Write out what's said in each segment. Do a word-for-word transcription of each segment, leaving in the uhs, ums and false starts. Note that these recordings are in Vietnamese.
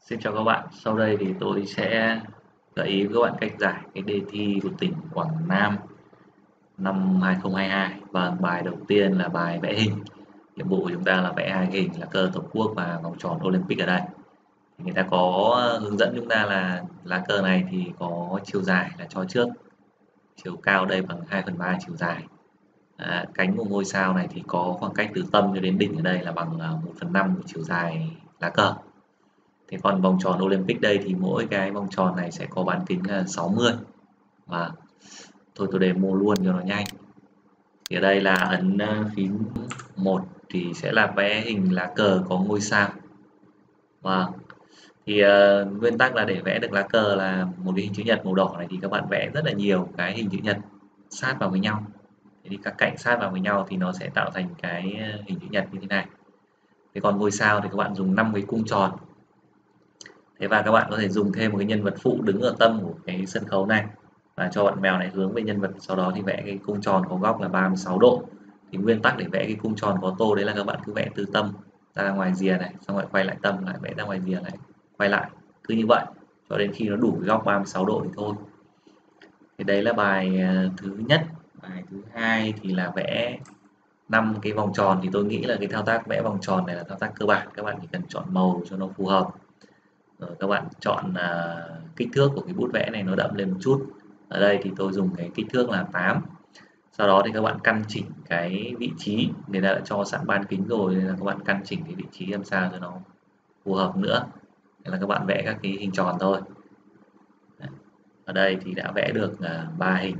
Xin chào các bạn, sau đây thì tôi sẽ gợi ý với các bạn cách giải cái đề thi của tỉnh Quảng Nam năm hai không hai hai. Và bài đầu tiên là bài vẽ hình. Nhiệm vụ của chúng ta là vẽ hai hình là cờ Tổ quốc và vòng tròn Olympic ở đây. Thì người ta có hướng dẫn chúng ta là lá cờ này thì có chiều dài là cho trước, chiều cao đây bằng hai phần ba chiều dài. À, cánh của ngôi sao này thì có khoảng cách từ tâm cho đến đỉnh ở đây là bằng một phần năm của chiều dài lá cờ. Thế còn vòng tròn Olympic đây thì mỗi cái vòng tròn này sẽ có bán kính là sáu mươi. Và thôi tôi để mua luôn cho nó nhanh. Thì ở đây là ấn ờ, phím một thì sẽ là vẽ hình lá cờ có ngôi sao. Và thì uh, nguyên tắc là để vẽ được lá cờ là một cái hình chữ nhật màu đỏ này thì các bạn vẽ rất là nhiều cái hình chữ nhật sát vào với nhau. Thế thì các cạnh sát vào với nhau thì nó sẽ tạo thành cái hình chữ nhật như thế này. Thế còn ngôi sao thì các bạn dùng năm cái cung tròn. Thế và các bạn có thể dùng thêm một cái nhân vật phụ đứng ở tâm của cái sân khấu này và cho bạn mèo này hướng về nhân vật, sau đó thì vẽ cái cung tròn có góc là ba mươi sáu độ. Thì nguyên tắc để vẽ cái cung tròn có tô đấy là các bạn cứ vẽ từ tâm ra ngoài rìa này, xong rồi quay lại tâm lại vẽ ra ngoài rìa này, quay lại cứ như vậy cho đến khi nó đủ cái góc ba mươi sáu độ thì thôi. Thì đấy là bài ờ, thứ nhất. Bài thứ hai thì là vẽ năm cái vòng tròn. Thì tôi nghĩ là cái thao tác vẽ vòng tròn này là thao tác cơ bản, các bạn chỉ cần chọn màu cho nó phù hợp. Rồi các bạn chọn à, kích thước của cái bút vẽ này nó đậm lên một chút. Ở đây thì tôi dùng cái kích thước là tám. Sau đó thì các bạn căn chỉnh cái vị trí, người ta đã cho sẵn bán kính rồi nên là các bạn căn chỉnh cái vị trí làm sao cho nó phù hợp nữa. Nên là các bạn vẽ các cái hình tròn thôi. Ở đây thì đã vẽ được ba hình.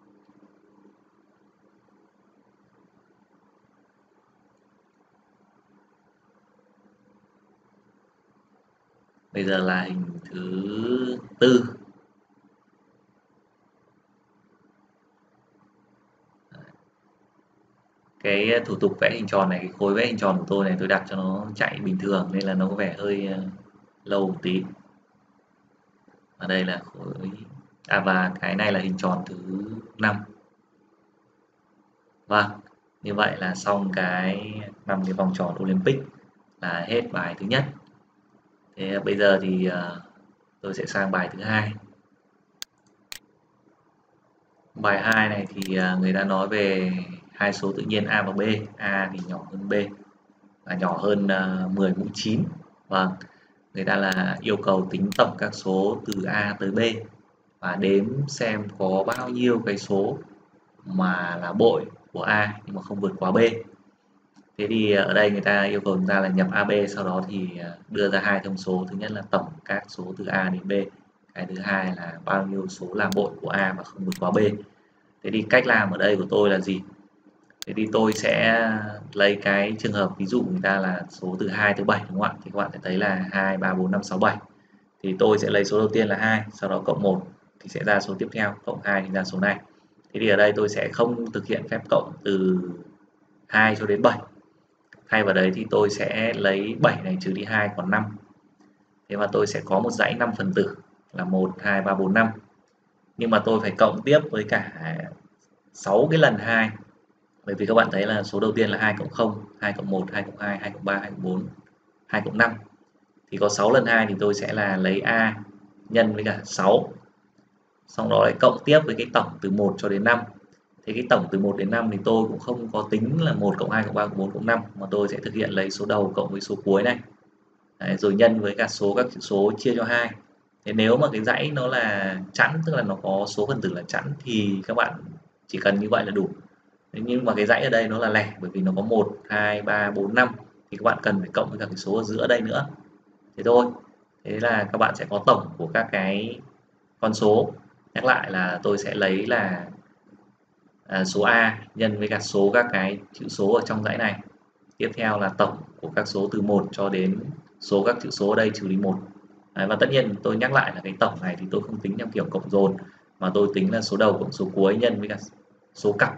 Bây giờ là hình thứ tư. Cái thủ tục vẽ hình tròn này, cái khối vẽ hình tròn của tôi này tôi đặt cho nó chạy bình thường nên là nó có vẻ hơi uh, lâu một tí. Ở đây là khối à, và cái này là hình tròn thứ năm. Vâng, như vậy là xong cái năm cái vòng tròn Olympic là hết bài thứ nhất. Thế bây giờ thì uh, tôi sẽ sang bài thứ hai. Bài hai này thì uh, người ta nói về hai số tự nhiên A và B. A thì nhỏ hơn B và nhỏ hơn uh, mười mũ chín. Vâng, người ta là yêu cầu tính tổng các số từ A tới B và đếm xem có bao nhiêu cái số mà là bội của A nhưng mà không vượt quá B. Thế thì ở đây người ta yêu cầu chúng ta là nhập a bê, sau đó thì đưa ra hai thông số. Thứ nhất là tổng các số từ A đến B, cái thứ hai là bao nhiêu số là bội của A mà không vượt quá B. Thế thì cách làm ở đây của tôi là gì? Thế thì tôi sẽ lấy cái trường hợp ví dụ người ta là số từ hai tới bảy, đúng không ạ? Thì các bạn sẽ thấy là hai, ba, bốn, năm, sáu, bảy. Thì tôi sẽ lấy số đầu tiên là hai, sau đó cộng một thì sẽ ra số tiếp theo, cộng hai thì ra số này. Thế thì ở đây tôi sẽ không thực hiện phép cộng từ hai cho đến bảy. Thay vào đấy thì tôi sẽ lấy bảy này trừ đi hai còn năm. Thế mà tôi sẽ có một dãy năm phần tử là một, hai, ba, bốn, năm. Nhưng mà tôi phải cộng tiếp với cả sáu cái lần hai. Bởi vì các bạn thấy là số đầu tiên là hai cộng không, hai cộng một, hai cộng hai, hai cộng ba, hai cộng bốn, hai cộng năm. Thì có sáu lần hai thì tôi sẽ là lấy A nhân với cả sáu. Xong đó lại cộng tiếp với cái tổng từ một cho đến năm. Thế cái tổng từ một đến năm thì tôi cũng không có tính là một cộng hai cộng ba cộng bốn cộng năm, mà tôi sẽ thực hiện lấy số đầu cộng với số cuối này. Đấy, rồi nhân với cả số các chữ số chia cho hai. Thế nếu mà cái dãy nó là chẵn, tức là nó có số phần tử là chẵn, thì các bạn chỉ cần như vậy là đủ. Thế nhưng mà cái dãy ở đây nó là lẻ, bởi vì nó có một, hai, ba, bốn, năm thì các bạn cần phải cộng với cả cái số ở giữa đây nữa. Thế thôi. Thế là các bạn sẽ có tổng của các cái con số. Nhắc lại là tôi sẽ lấy là à, số A nhân với cả số các cái chữ số ở trong dãy này. Tiếp theo là tổng của các số từ một cho đến số các chữ số ở đây trừ đi một. Đấy, và tất nhiên tôi nhắc lại là cái tổng này thì tôi không tính theo kiểu cộng dồn, mà tôi tính là số đầu cộng số cuối nhân với cả số cặp.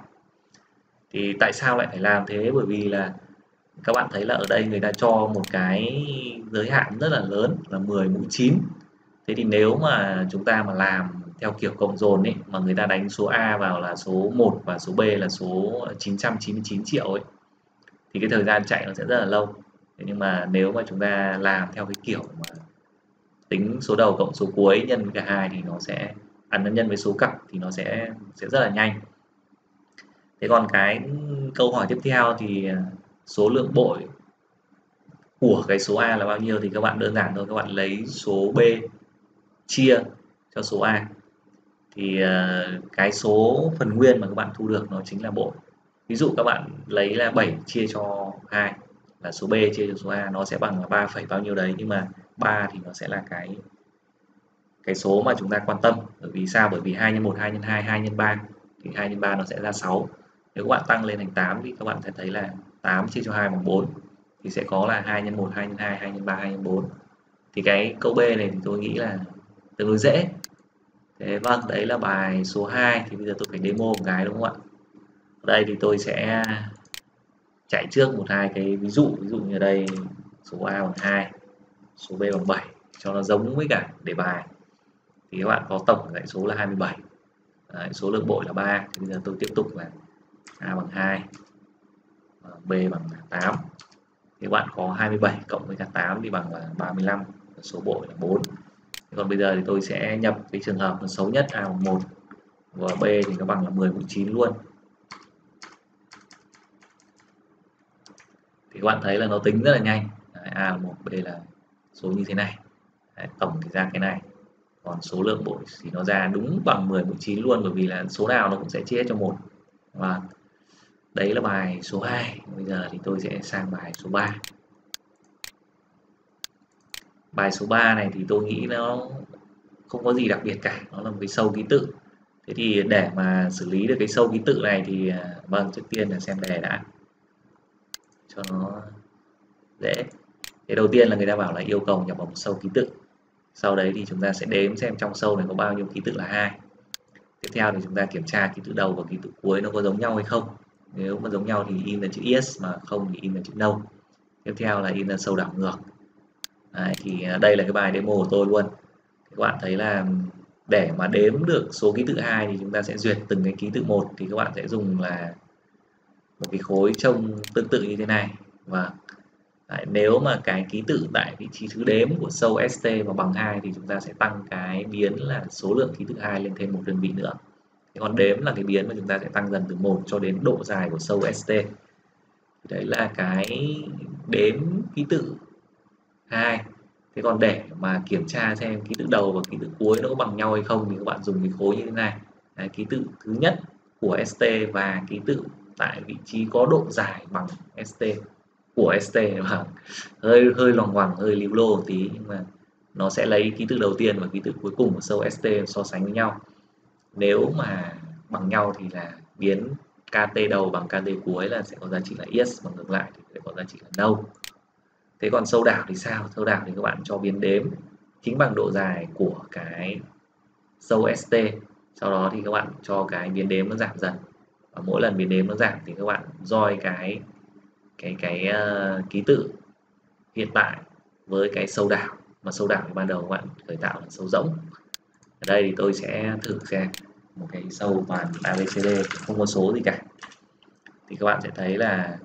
Thì tại sao lại phải làm thế? Bởi vì là các bạn thấy là ở đây người ta cho một cái giới hạn rất là lớn là mười mũ chín. Thế thì nếu mà chúng ta mà làm theo kiểu cộng dồn ấy, mà người ta đánh số A vào là số một và số B là số chín trăm chín mươi chín triệu ấy, thì cái thời gian chạy nó sẽ rất là lâu. Thế nhưng mà nếu mà chúng ta làm theo cái kiểu mà tính số đầu cộng số cuối nhân với cả hai thì nó sẽ ăn à, nhân với số cặp thì nó sẽ sẽ rất là nhanh. Thế còn cái câu hỏi tiếp theo thì số lượng bội của cái số A là bao nhiêu, thì các bạn đơn giản thôi, các bạn lấy số B chia cho số A thì uh, cái số phần nguyên mà các bạn thu được nó chính là bội. Ví dụ các bạn lấy là bảy chia cho hai là số B chia cho số A, nó sẽ bằng là ba phẩy bao nhiêu đấy, nhưng mà ba thì nó sẽ là cái cái số mà chúng ta quan tâm. Bởi vì sao? Bởi vì hai nhân một, hai nhân hai, hai nhân ba thì hai nhân ba nó sẽ ra sáu. Nếu các bạn tăng lên thành tám thì các bạn sẽ thấy là tám chia cho hai bằng bốn, thì sẽ có là hai nhân một, hai nhân hai, hai nhân ba, hai nhân bốn. Thì cái câu B này thì tôi nghĩ là tương đối dễ. Thế vâng, đấy là bài số hai. Thì bây giờ tôi phải demo một cái đúng không ạ? Ở đây thì tôi sẽ chạy trước một hai cái ví dụ. Ví dụ như ở đây số A bằng hai, số B bằng bảy cho nó giống với cả đề bài. Thì các bạn có tổng dãy số là hai mươi bảy. Đấy, số lượng bội là ba. Thì bây giờ tôi tiếp tục là A bằng hai, B bằng tám. Thì các bạn có hai mươi bảy cộng với cả tám thì bằng là ba mươi lăm, số bội là bốn. Còn bây giờ thì tôi sẽ nhập cái trường hợp nó xấu nhất A bằng một và B thì nó bằng là mười mũ chín luôn. Thì các bạn thấy là nó tính rất là nhanh. Đấy, A là một, B là số như thế này. Đấy, tổng thì ra cái này. Còn số lượng bội thì nó ra đúng bằng mười mũ chín luôn, bởi vì là số nào nó cũng sẽ chia cho một. Và đấy là bài số hai. Bây giờ thì tôi sẽ sang bài số ba. Bài số ba này thì tôi nghĩ nó không có gì đặc biệt cả, nó là một cái sâu ký tự. Thế thì để mà xử lý được cái sâu ký tự này thì vâng, trước tiên là xem đề đã cho nó dễ. Thế đầu tiên là người ta bảo là yêu cầu nhập vào một sâu ký tự. Sau đấy thì chúng ta sẽ đếm xem trong sâu này có bao nhiêu ký tự là hai. Tiếp theo thì chúng ta kiểm tra ký tự đầu và ký tự cuối nó có giống nhau hay không. Nếu mà giống nhau thì in là chữ yes, mà không thì in là chữ no. Tiếp theo là in là sâu đảo ngược. Đấy, thì đây là cái bài demo của tôi luôn. Các bạn thấy là để mà đếm được số ký tự hai thì chúng ta sẽ duyệt từng cái ký tự một, thì các bạn sẽ dùng là một cái khối trông tương tự như thế này. Và đấy, nếu mà cái ký tự tại vị trí thứ đếm của sâu ét tê mà bằng hai thì chúng ta sẽ tăng cái biến là số lượng ký tự hai lên thêm một đơn vị nữa. Thế còn đếm là cái biến mà chúng ta sẽ tăng dần từ một cho đến độ dài của sâu ét tê. Đấy là cái đếm ký tự hai. Thế còn để mà kiểm tra xem ký tự đầu và ký tự cuối nó có bằng nhau hay không thì các bạn dùng cái khối như thế này. Đấy, ký tự thứ nhất của ét tê và ký tự tại vị trí có độ dài bằng ét tê của ét tê, và hơi hơi loằng ngoằng, hơi líu lô một tí, nhưng mà nó sẽ lấy ký tự đầu tiên và ký tự cuối cùng của sâu ét tê so sánh với nhau. Nếu mà bằng nhau thì là biến ca tê đầu bằng ca tê cuối là sẽ có giá trị là yes, và ngược lại thì sẽ có giá trị là no. Thế còn sâu đảo thì sao? Sâu đảo thì các bạn cho biến đếm chính bằng độ dài của cái sâu ét tê. Sau đó thì các bạn cho cái biến đếm nó giảm dần. Và mỗi lần biến đếm nó giảm thì các bạn join cái cái cái uh, ký tự hiện tại với cái sâu đảo. Mà sâu đảo thì ban đầu các bạn khởi tạo là sâu rỗng. Ở đây thì tôi sẽ thử xem một cái sâu toàn a bê xê đê không có số gì cả. Thì các bạn sẽ thấy là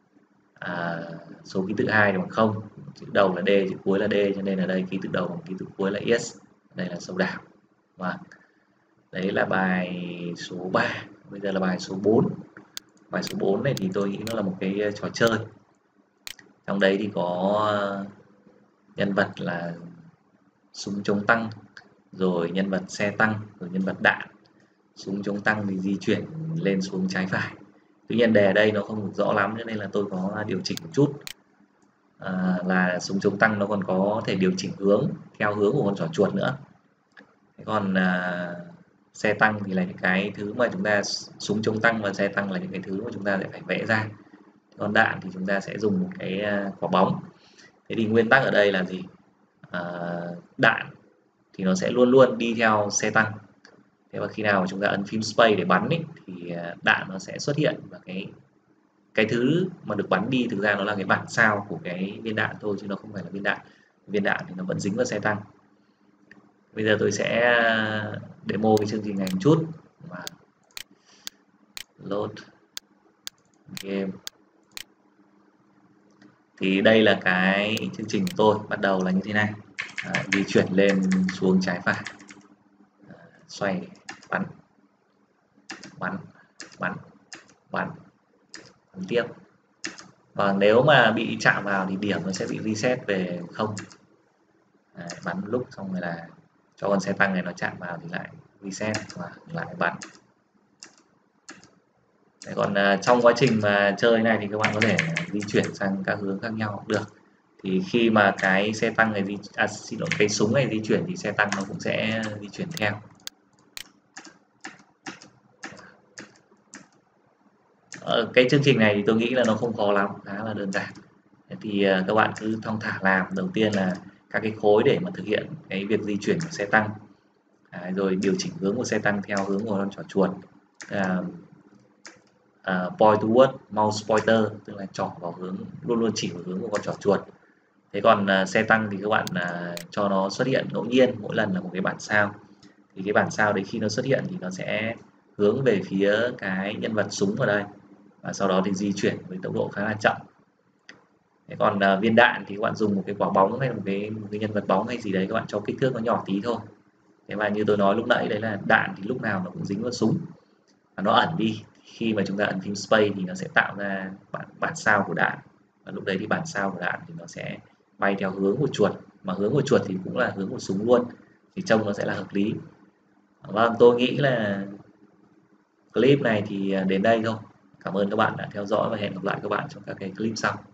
à, số ký tự hai bằng không, chữ đầu là D, chữ cuối là D, cho nên ở đây ký tự đầu bằng ký tự cuối là yes. Đây là sâu đảo. Và đấy là bài số ba. Bây giờ là bài số bốn. Bài số bốn này thì tôi nghĩ nó là một cái trò chơi. Trong đấy thì có nhân vật là súng chống tăng, rồi nhân vật xe tăng, rồi nhân vật đạn. Súng chống tăng thì di chuyển lên xuống trái phải. Tuy nhiên đề ở đây nó không được rõ lắm cho nên là tôi có điều chỉnh một chút. À, là súng chống tăng nó còn có thể điều chỉnh hướng theo hướng của con trỏ chuột nữa. Thế còn à, xe tăng thì là những cái thứ mà chúng ta, súng chống tăng và xe tăng là những cái thứ mà chúng ta sẽ phải vẽ ra. Còn đạn thì chúng ta sẽ dùng một cái quả bóng. Thế thì nguyên tắc ở đây là gì? À, đạn thì nó sẽ luôn luôn đi theo xe tăng. Thế và khi nào chúng ta ấn phím space để bắn ý, thì đạn nó sẽ xuất hiện, và cái cái thứ mà được bắn đi thực ra nó là cái bản sao của cái viên đạn thôi, chứ nó không phải là viên đạn. Viên đạn thì nó vẫn dính vào xe tăng. Bây giờ tôi sẽ demo cái chương trình này một chút. Và load game. Thì đây là cái chương trình của tôi, bắt đầu là như thế này. Đấy, di chuyển lên xuống trái phải, à, xoay bắn bắn bắn bắn bắn tiếp. Và nếu mà bị chạm vào thì điểm nó sẽ bị reset về không. Đấy, bắn một lúc xong rồi là cho con xe tăng này nó chạm vào thì lại reset và lại bắn. Đấy, còn uh, trong quá trình mà chơi này thì các bạn có thể di chuyển sang các hướng khác nhau cũng được. Thì khi mà cái xe tăng này di à, xin lỗi, cái súng này di chuyển thì xe tăng nó cũng sẽ di chuyển theo. Ờ, cái chương trình này thì tôi nghĩ là nó không khó lắm, khá là đơn giản. Thế thì uh, các bạn cứ thong thả làm. Đầu tiên là các cái khối để mà thực hiện cái việc di chuyển của xe tăng. Đấy, rồi điều chỉnh hướng của xe tăng theo hướng của con trỏ chuột. À, uh, point toward mouse pointer, tức là trỏ vào hướng, luôn luôn chỉ vào hướng của con trỏ chuột. Thế còn uh, xe tăng thì các bạn uh, cho nó xuất hiện ngẫu nhiên, mỗi lần là một cái bản sao. Thì cái bản sao đấy khi nó xuất hiện thì nó sẽ hướng về phía cái nhân vật súng ở đây, và sau đó thì di chuyển với tốc độ khá là chậm. Thế còn uh, viên đạn thì các bạn dùng một cái quả bóng hay một cái, một cái nhân vật bóng hay gì đấy, các bạn cho kích thước nó nhỏ tí thôi. Thế và như tôi nói lúc nãy đấy là đạn thì lúc nào nó cũng dính vào súng và nó ẩn đi. Khi mà chúng ta ấn phím space thì nó sẽ tạo ra bản, bản sao của đạn, và lúc đấy thì bản sao của đạn thì nó sẽ bay theo hướng của chuột, mà hướng của chuột thì cũng là hướng của súng luôn, thì trông nó sẽ là hợp lý. Vâng, tôi nghĩ là clip này thì đến đây thôi. Cảm ơn các bạn đã theo dõi và hẹn gặp lại các bạn trong các cái clip sau.